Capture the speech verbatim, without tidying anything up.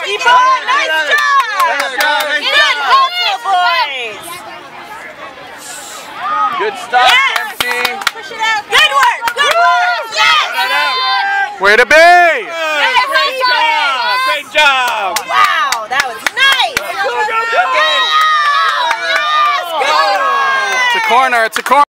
Yvonne, nice job! Good hustle, boys! Good stuff, yes. M C. Push it out. Good work, good work! Yes! Way to be! Yes, Great job! Great job! Wow, that was nice! Go, go, go! Yes, good! It's a corner, it's a corner.